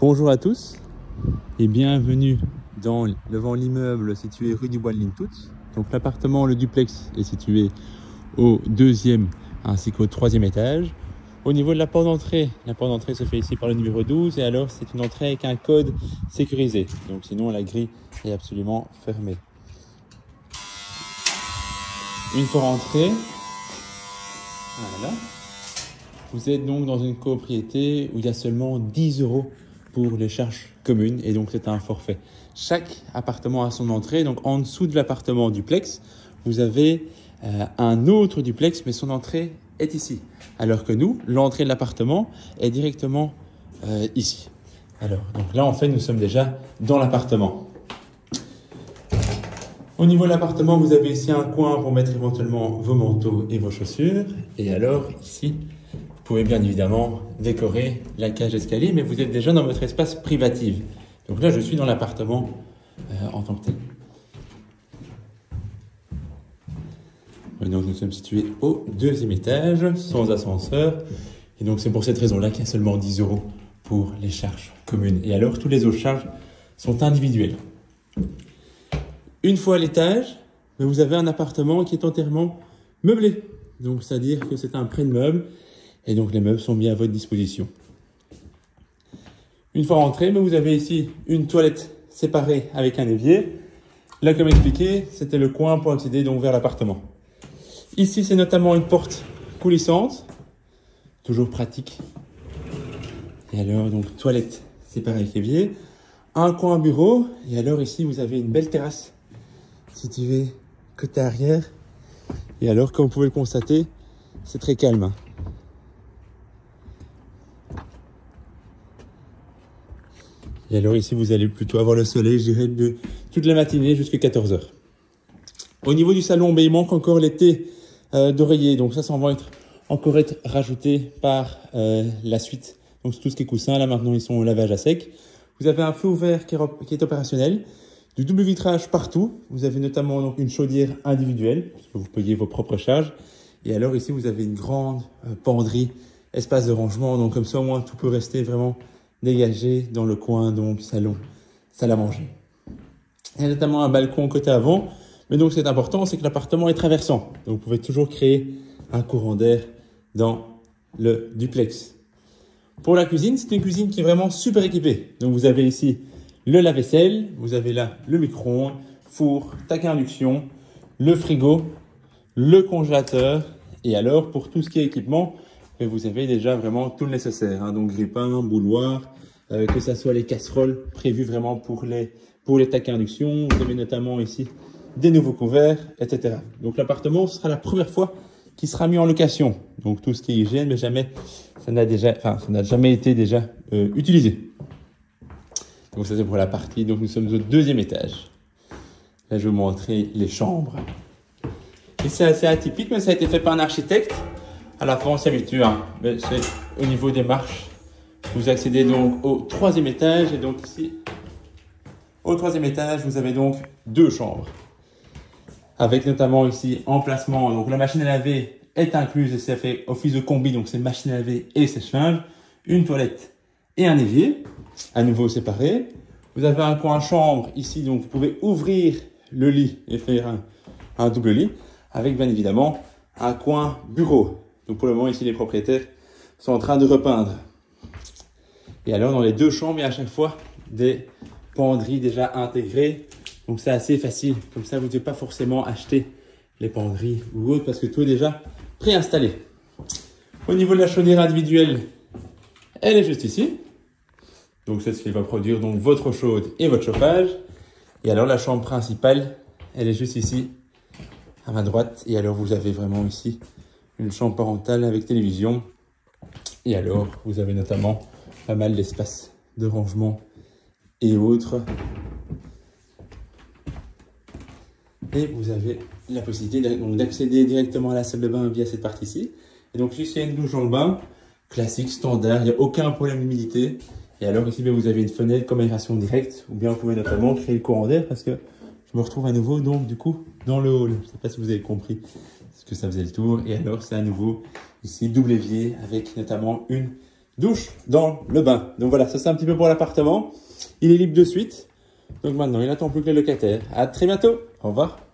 Bonjour à tous et bienvenue devant l'immeuble situé rue du Bois de Lintout. Donc l'appartement, le duplex, est situé au 2e ainsi qu'au 3e étage. Au niveau de la porte d'entrée se fait ici par le numéro 12 et alors c'est une entrée avec un code sécurisé. Donc sinon la grille est absolument fermée. Une fois rentré, voilà, vous êtes donc dans une copropriété où il y a seulement 10 € pour les charges communes et donc c'est un forfait. Chaque appartement a son entrée, donc en dessous de l'appartement duplex, vous avez un autre duplex, mais son entrée est ici. Alors que nous, l'entrée de l'appartement est directement ici. Alors, donc là en fait, nous sommes déjà dans l'appartement. Au niveau de l'appartement, vous avez ici un coin pour mettre éventuellement vos manteaux et vos chaussures. Et alors ici, vous pouvez bien évidemment décorer la cage d'escalier, mais vous êtes déjà dans votre espace privatif. Donc là, je suis dans l'appartement en tant que tel. Et donc nous sommes situés au 2e étage, sans ascenseur. Et donc c'est pour cette raison-là qu'il y a seulement 10 € pour les charges communes. Et alors, toutes les autres charges sont individuelles. Une fois à l'étage, vous avez un appartement qui est entièrement meublé. Donc c'est-à-dire que c'est un prêt de meubles. Et donc les meubles sont mis à votre disposition. Une fois rentré, vous avez ici une toilette séparée avec un évier. Là, comme expliqué, c'était le coin pour accéder donc vers l'appartement. Ici, c'est notamment une porte coulissante, toujours pratique. Et alors, donc toilette séparée avec évier, un coin bureau. Et alors ici, vous avez une belle terrasse située côté arrière. Et alors, comme vous pouvez le constater, c'est très calme. Et alors ici, vous allez plutôt avoir le soleil, je dirais, de toute la matinée jusqu'à 14 h. Au niveau du salon, il manque encore les thés d'oreiller. Donc ça va encore être rajouté par la suite. Donc tout ce qui est coussin, là maintenant, ils sont au lavage à sec. Vous avez un feu ouvert qui est opérationnel. Du double vitrage partout. Vous avez notamment donc une chaudière individuelle, parce que vous payez vos propres charges. Et alors ici, vous avez une grande penderie, espace de rangement. Donc comme ça, au moins, tout peut rester vraiment dégagé dans le coin, donc salon, salle à manger. Il y a notamment un balcon côté avant, mais donc ce qui est important, c'est que l'appartement est traversant. Donc vous pouvez toujours créer un courant d'air dans le duplex. Pour la cuisine, c'est une cuisine qui est vraiment super équipée. Donc vous avez ici le lave-vaisselle, vous avez là le micro-ondes, four, tac à induction, le frigo, le congélateur, et alors pour tout ce qui est équipement, vous avez déjà vraiment tout le nécessaire, donc grille-pain, bouilloire, que ce soit les casseroles prévues vraiment pour les tacs à induction. Vous avez notamment ici des nouveaux couverts, etc. Donc l'appartement, ce sera la première fois qu'il sera mis en location. Donc tout ce qui est hygiène, mais jamais, ça n'a jamais été déjà utilisé. Donc ça c'est pour la partie. Donc nous sommes au 2e étage. Là je vais vous montrer les chambres. Et c'est assez atypique, mais ça a été fait par un architecte. À la fin, on s'habitue, mais c'est au niveau des marches. Vous accédez donc au 3e étage. Et donc ici, au 3e étage, vous avez donc 2 chambres. Avec notamment ici, emplacement. Donc la machine à laver est incluse et ça fait office de combi. Donc c'est machine à laver et sèche-linge. Une toilette et un évier, à nouveau séparés. Vous avez un coin chambre ici. Donc vous pouvez ouvrir le lit et faire un double lit. Avec bien évidemment un coin bureau. Donc pour le moment, ici, les propriétaires sont en train de repeindre. Et alors, dans les 2 chambres, il y a à chaque fois des penderies déjà intégrées. Donc c'est assez facile. Comme ça, vous ne devez pas forcément acheter les penderies ou autres parce que tout est déjà préinstallé. Au niveau de la chaudière individuelle, elle est juste ici. Donc c'est ce qui va produire donc votre eau chaude et votre chauffage. Et alors, la chambre principale, elle est juste ici, à ma droite. Et alors, vous avez vraiment ici une chambre parentale avec télévision. Et alors, vous avez notamment pas mal d'espace de rangement et autres. Et vous avez la possibilité d'accéder directement à la salle de bain via cette partie-ci. Et donc ici, il y a une douche dans le bain, classique, standard, il n'y a aucun problème d'humidité. Et alors ici, vous avez une fenêtre comme aération directe, ou bien vous pouvez notamment créer le courant d'air parce que je me retrouve à nouveau donc du coup dans le hall. Je ne sais pas si vous avez compris ce que ça faisait le tour. Et alors c'est à nouveau ici double évier avec notamment une douche dans le bain. Donc voilà, ça c'est un petit peu pour l'appartement. Il est libre de suite. Donc maintenant, il n'attend plus que le locataire. À très bientôt. Au revoir.